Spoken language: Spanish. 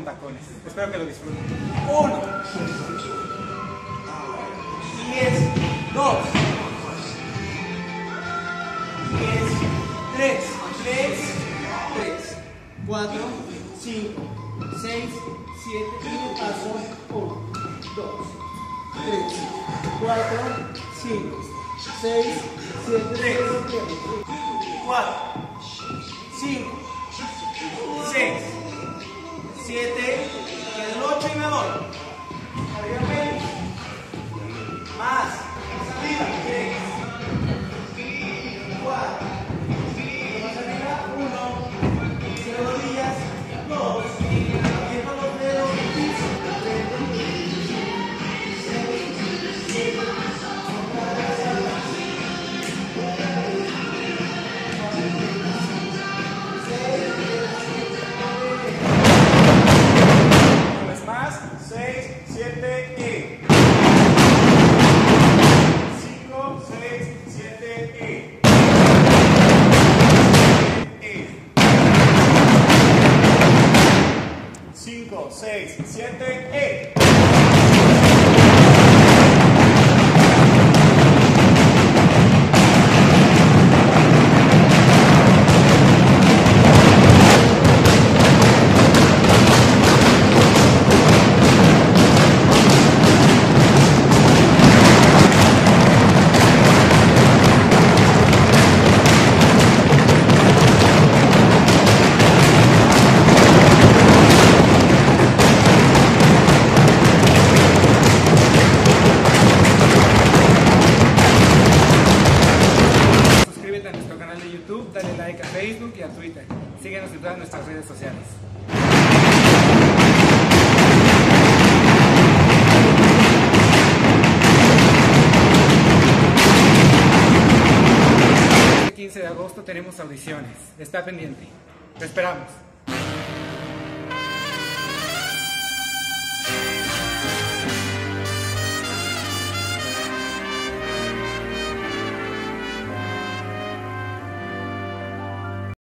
tacones. Espero que lo disfruten. 1, 10, 2, 10, 3, 4, 5, 6, 7, y paso. 1, 2, 3, 4, 5, 6, 7, 4, 5, 6, 7, el 8 y me voy. Arriba, más, arriba, 3, 4, más arriba, 1, cierro rodillas, 2, abierto los dedos, 6, 7 y 5, 6, 7 y 5, 6, 7 y suscríbete a nuestro canal de YouTube, dale like a Facebook y a Twitter. Síguenos en todas nuestras redes sociales. El 15 de agosto tenemos audiciones. Está pendiente. Te esperamos.